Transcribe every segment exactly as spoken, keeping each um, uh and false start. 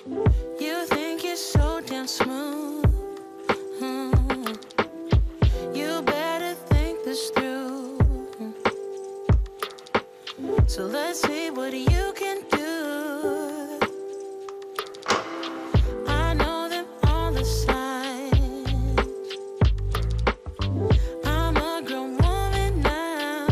You think you're so damn smooth. Hmm. You better think this through. So let's see what you can do. I know them all the signs. I'm a grown woman now.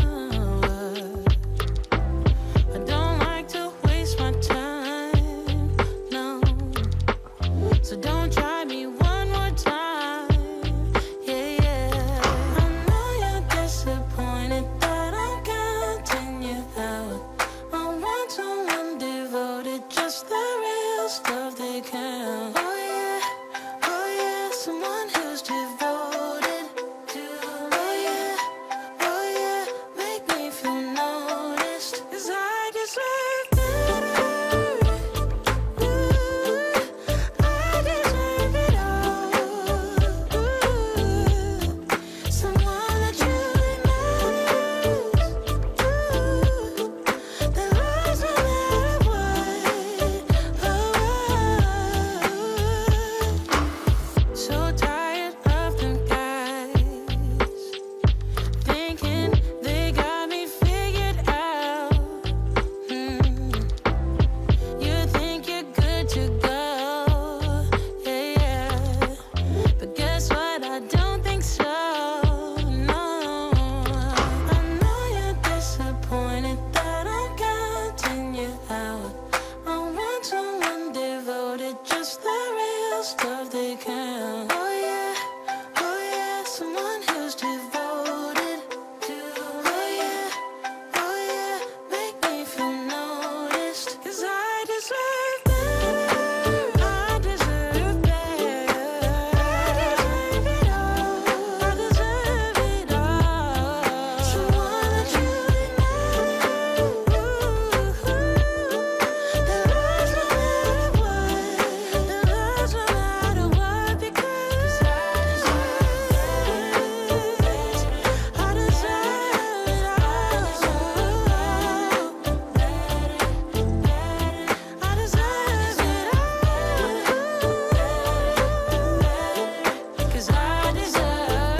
I don't like to waste my time, no. So don't try me one more time, yeah, yeah. I know you're disappointed that I'm counting you out. I want someone devoted, just the real stuff they count. Oh yeah, oh yeah, someone who's devoted to. Oh yeah, oh yeah, make me feel noticed, 'cause I deserve better. Ooh, I deserve it all. Ooh, someone that truly matters. Ooh, that loves no matter what. Oh, so tired of them guys thinking they got me figured out. Hmm. You think you're good to go, yeah, yeah. But guess what? I don't think so, no. I know you're disappointed that I'm counting you out. I want someone devoted, just the real stuff they count. Oh yeah, oh yeah, someone who's devoted to. Oh yeah, oh yeah, make me feel noticed, 'cause I deserve better. I deserve better. I deserve it all. I deserve it all. Someone that truly matters. That loves no matter what. That loves no matter what, because I deserve it. I deserve it all. I deserve it all, 'cause I deserve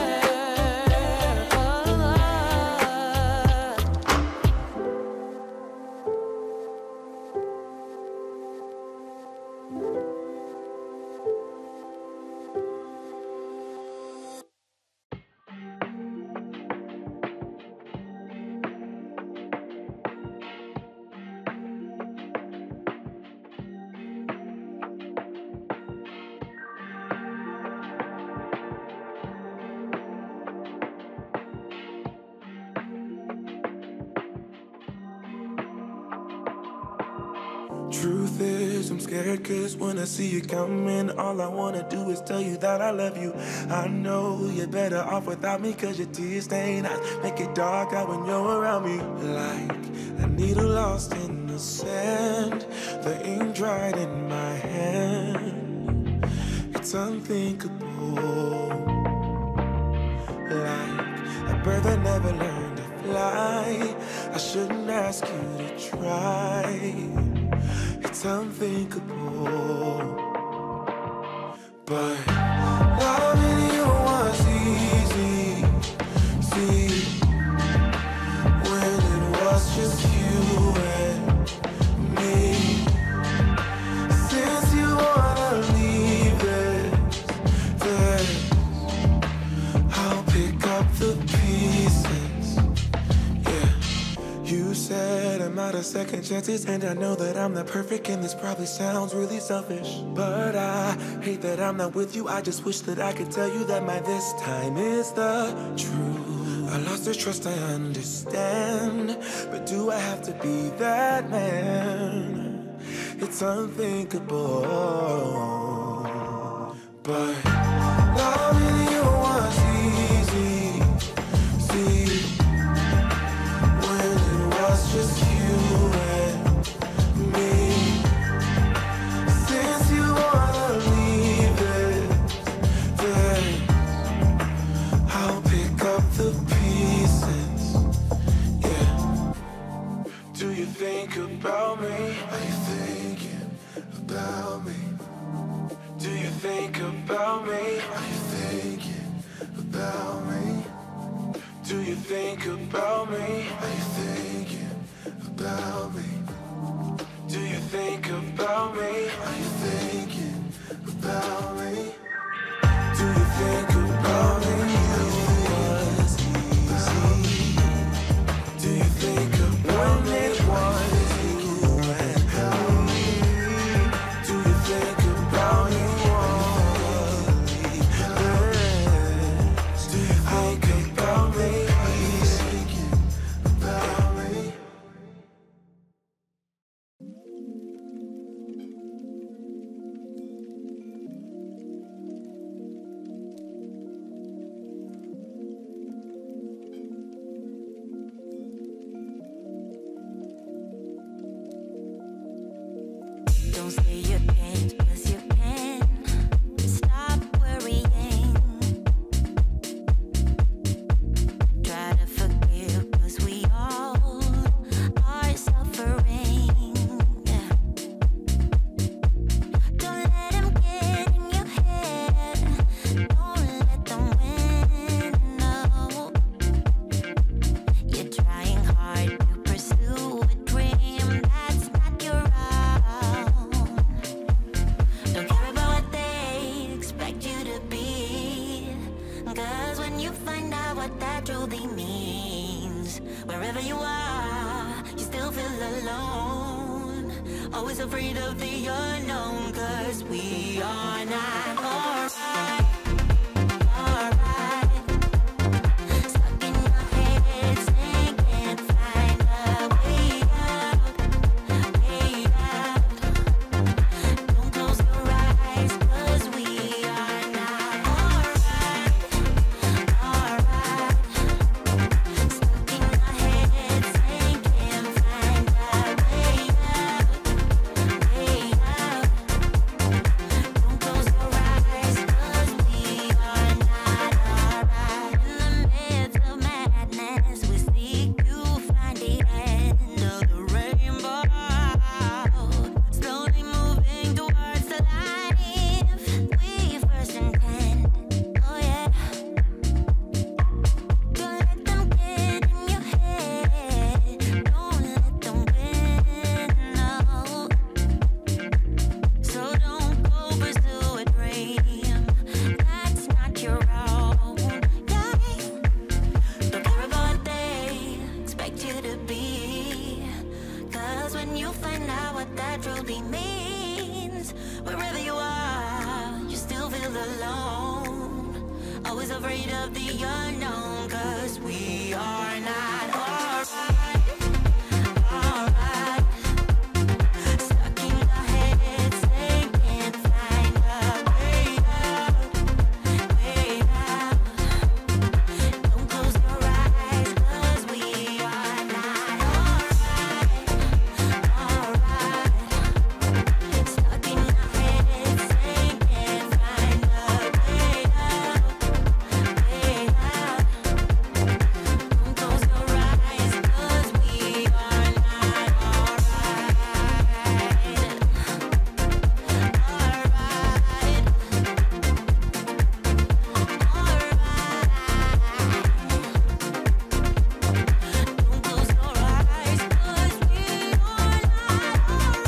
Truth is, I'm scared, cause when I see you coming, all I wanna do is tell you that I love you. I know you're better off without me, cause your tears stain eyes make it dark out when you're around me. Like a needle lost in the sand, the ink dried in my hand. It's unthinkable. Like a bird that never learned to fly, I shouldn't ask you to try. It's unthinkable, but loving you was easy. See, when it was just you and me. Since you wanna leave it, then I'll pick up the pieces. Yeah, you said I'm out of second chances, and I know that I'm not perfect, and this probably sounds really selfish, but I hate that I'm not with you. I just wish that I could tell you that my this time is the truth. I lost the trust, I understand, but do I have to be that man? It's unthinkable, but loving you was easy. See, when it was just you and me. Since you wanna leave it, then I'll pick up the pieces. Yeah. Do you think about me? Are you thinking about about me? Are you thinking about me? Do you think about me? Are you thinking about me? Do you think about me? Are you thinking about me? Do you think about me? Was easy. Do you think about me? It was you and me. Do you think about me? Do you think about me? Are you thinking about me? Don't say you can't, 'cause you can. Stop worrying. Try to forgive, 'cause we all are suffering. Yeah. Don't let them get in your head. Don't let them win. No. You're trying hard to pursue a dream that's not your own. Don't care about what they expect you to be. 'Cause when you find out what that truly means, wherever you are, you still feel alone. Always afraid of the unknown, 'cause we are not alright. Alright. Stuck in your head, saying can't find a way out. Way out. Don't close your eyes, 'cause we are not alright. Alright. Stuck in your head, saying can't find a way out. Way out. Don't close your eyes, 'cause we are not alright. In the midst of madness, we seek to find the end of the rainbow. Slowly moving towards the life we first intend. Oh yeah. Don't let them get in your head. Don't let them win. No. So don't go pursue a dream that's not your own. Yeah. Don't care about what they expect you to be. 'Cause when you find out what that truly means, wherever you are, you still feel alone. Always afraid of the unknown, 'cause we are not alright. Alright. Stuck in your head, saying can't find a way out. Way out. Don't close your eyes, 'cause we are not alright. Alright. Stuck in your head, saying can't find a way out. Way out. Don't close your eyes, 'cause we are not alright. Alright. Don't close your eyes, 'cause we are not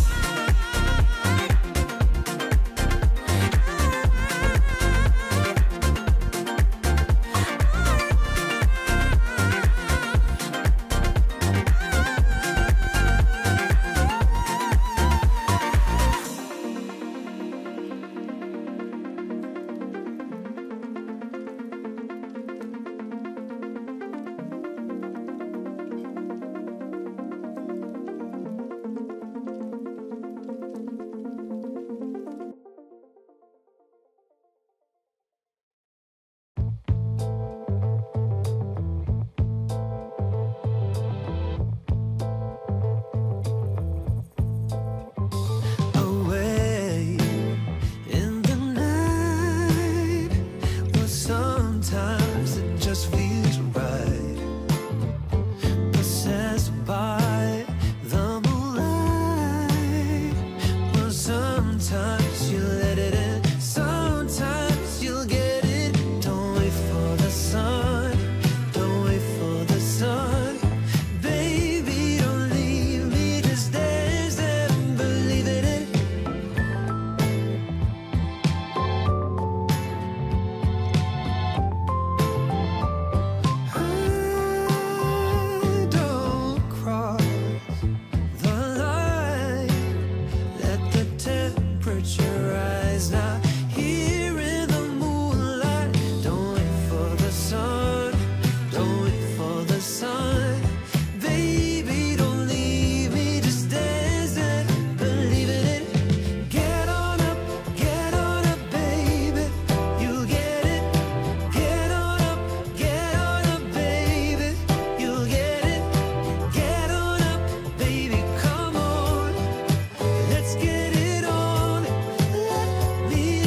away in the night. Well, sometimes it just feels right, possessed by the moonlight. Well, sometimes you let it in, sometimes hurt your eyes now. Here in the moonlight, don't wait for the sun, don't wait for the sun. Baby, don't leave me, just dance and believe in it. Get on up, get on up, baby, you'll get it. Get on up, get on up, baby, you'll get it. Get on up, baby, come on, let's get it on. Let me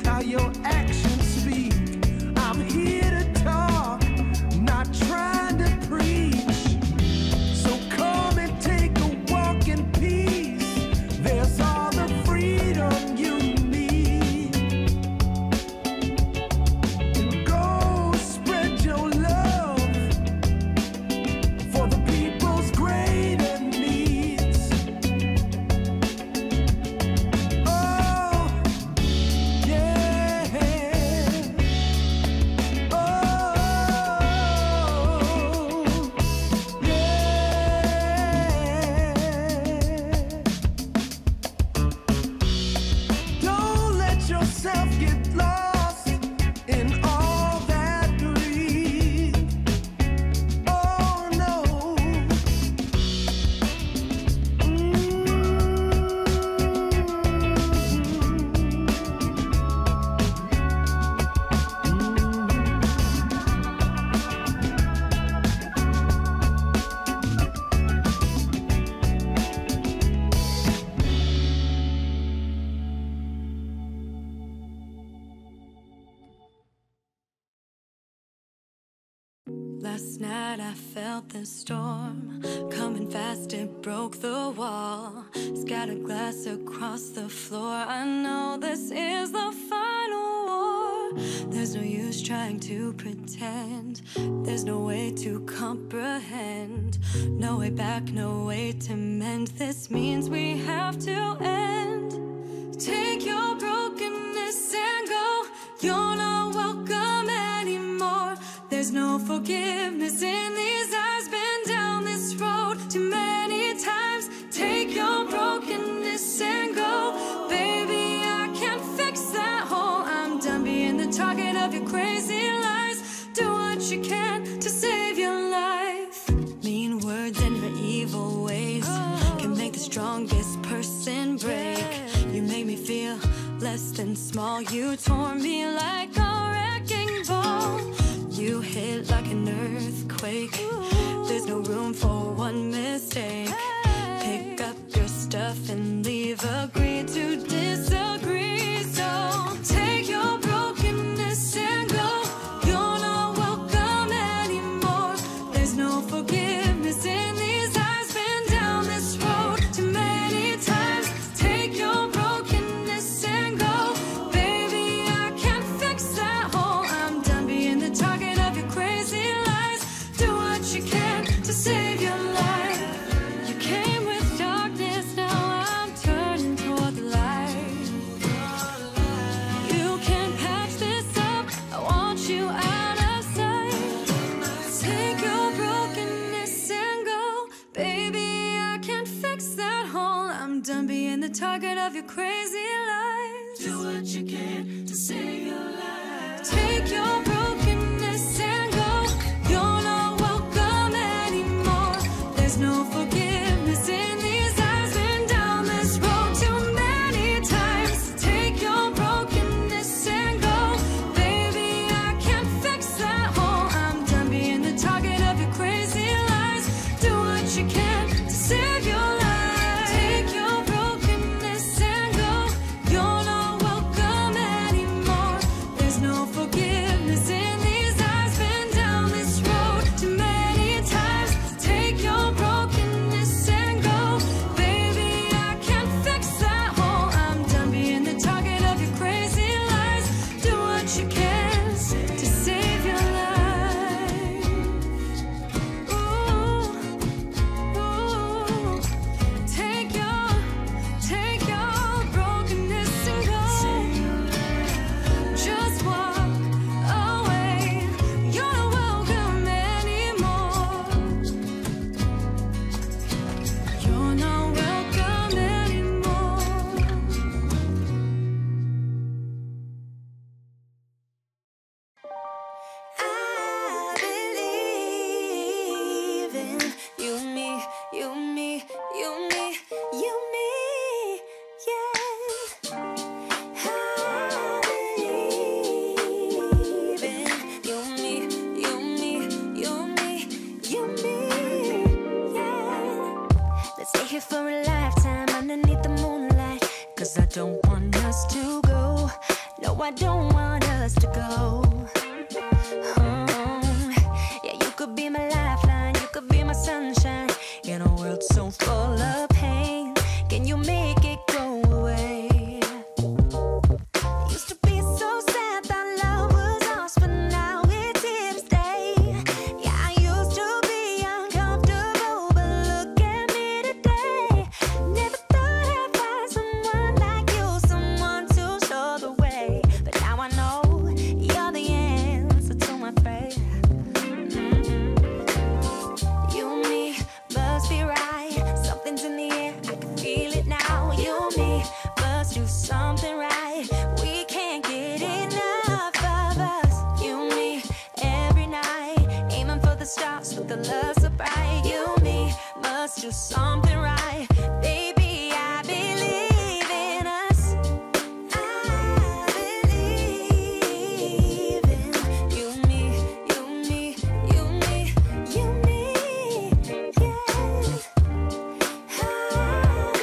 how your actions speak. I'm here to talk, not trying to preach. So come and take a walk in peace. There's all the freedom you need. And go spread your love for the people's greater needs. Oh, yeah. Oh, yeah. Don't let yourself get lost in all that greed. Oh no. Last night I felt the storm coming fast, it broke the wall, scattered glass across the floor. I know this is the final war. There's no use trying to pretend, there's no way to comprehend. No way back, no way to mend. This means we have to end. Take your brokenness and go. You're not welcome anymore. There's no forgiveness in these eyes. Been down this road too many times. Take your brokenness and go. Baby, I can't fix that hole. I'm done being the target of your crazy lies. Do what you can to save your life. Mean words and your evil ways can make the strongest person break. You made me feel less than small. You tore me like a wrecking ball. You hit like an earthquake. There's no room for one mistake. Pick up your stuff and leave. Agree to disagree. So take your brokenness and go. You're not welcome anymore. There's no forgiveness in these eyes. Been down this road too many times. Take your brokenness and go. Baby, I can't fix that hole. I'm done being the target of your crazy lies. Do what you can to save your life. You came with darkness, now I'm turning toward the light. You can patch this up, I want you out of sight. Take your brokenness and go. Baby, I can't fix that hole. I'm done being the target of your crazy lies. Do what you can to save your life. Take your brokenness and go. You're not welcome anymore. There's no forgiveness in these eyes. Been down this road too many times. Take your brokenness and go. Baby, I can't fix that hole. I'm done being the target of your crazy lies. Do what you can to save your life. Take your brokenness and go. You're not welcome anymore. There's no forgiveness in these eyes. Been down this road too many times. Take your brokenness and go. Baby, I can't fix that hole. I'm done being the target of your crazy lies. Do what you can to save your life. Ooh, ooh. Take your, take your brokenness and go. Just walk away. You're not welcome anymore. You're not welcome anymore. I believe in you, me, you, me, you, me, you, me, yeah. I believe in you, me, you, me, you, me, you, me, yeah. Let's stay here for a lifetime underneath the moonlight. Cause I don't want us to go. No, I I don't want us to go. Oh, yeah, you could be my lifeline, you could be my sunshine in a world so full of pain. Can you make it go away? Used to be so sad that love was lost, but now it's here to stay. Yeah, I used to be uncomfortable, but look at me today. Never thought I'd find someone like you, someone to show the way. But now I know you're the answer to my prayer. Mm-hmm. You and me must be right. Something's in the air, I can feel it now. You and me must do something right. We can't get enough of us. You and me every night, aiming for the stars with the love so bright. You and me must do something right. Baby, I believe in us. I believe in you and me, you and me, you and me, you and me, yeah. I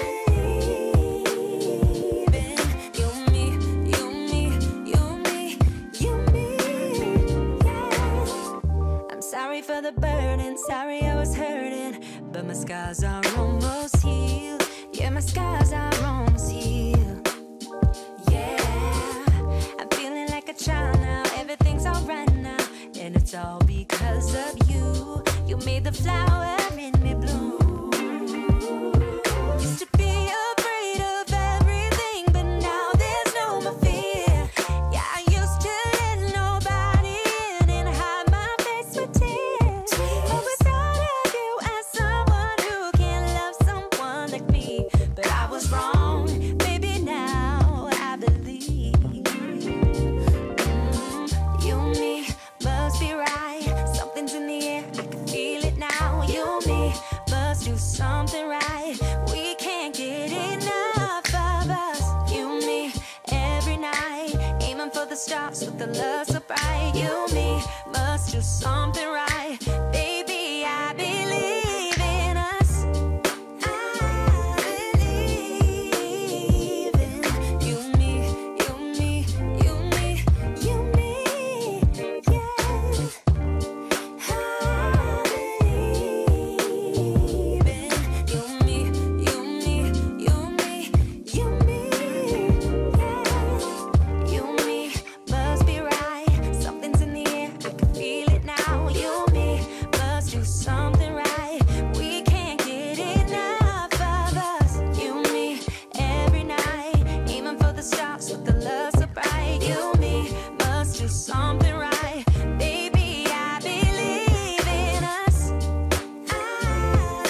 believe in you and me, you and me, you and me, you and me, yeah. I'm sorry for the burden, sorry I was hurting, but my scars are almost healed. Yeah, my scars are almost healed. Yeah, I'm feeling like a child now. Everything's alright now, and it's all because of you. You made the flower in me bloom. Used to be afraid of everything, but now there's no more fear. Yeah, I used to let nobody in and hide my face with tears. Always thought of you as someone who can love someone like me, but I was wrong. Baby, now I believe. Mm, you and me must be right. Something's in the air, I can feel it now. You and me must do something right. We can't get enough of us. You and me every night, aiming for the stars with the love so bright. You and me must do something right. Baby, I believe in us. I believe in you and me, you and me, you and me, you and me, yeah. I believe in you and me, you and me, you and me, you and me, yeah. You and me must be right. Something's in the air, I can feel it now. You and me must do something right. We can't get enough of us. You and me every night, aiming for the stars with the love so bright. You and me must do something right. Baby, I believe in us. I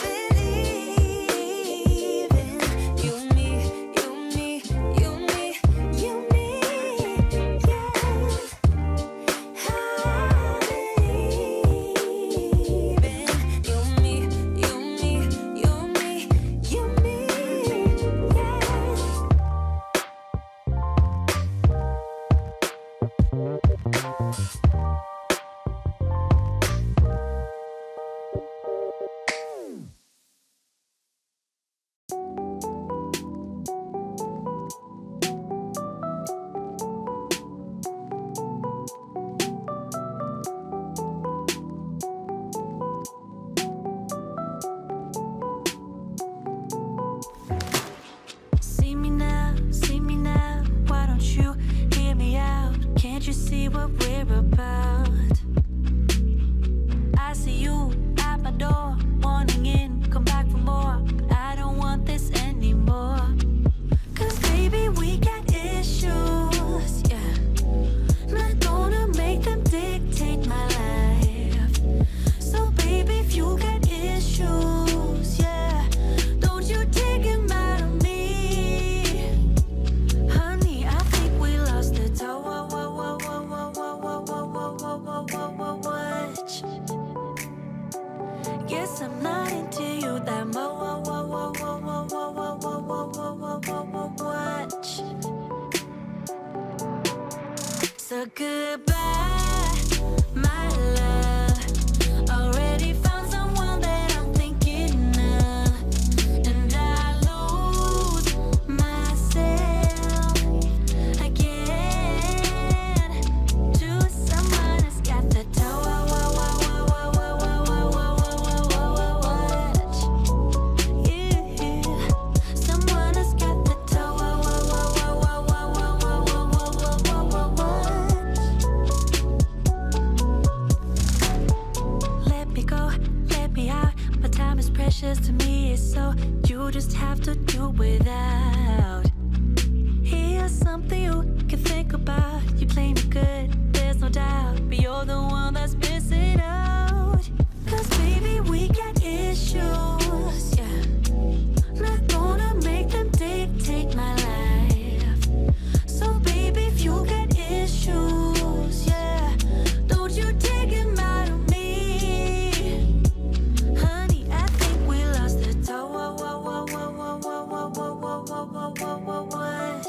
believe in you and me, you and me, you and me, you and me, yeah. I believe in you and me, you and me, you and me, you and me, See me now, see me now. Why don't you hear me out? Can't you see what we're about? I see you at my door, wanting in, come back for more. I don't want this anymore. Cause baby, we got issues, yeah. Not gonna make them dictate my life. So baby, if you got issues, yeah, don't you take them out of me. Honey, I think we lost the toe. Whoa, whoa, whoa, whoa, whoa, whoa, whoa, whoa, whoa, whoa, whoa, whoa, watch. Guess I'm not into you that much. Whoa, whoa, whoa, whoa, whoa, whoa, whoa, whoa, whoa, whoa, whoa, whoa, watch. So goodbye, my love. Already found someone that I'm thinking of, and I lose myself again.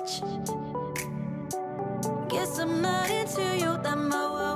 Guess I'm not into you that much.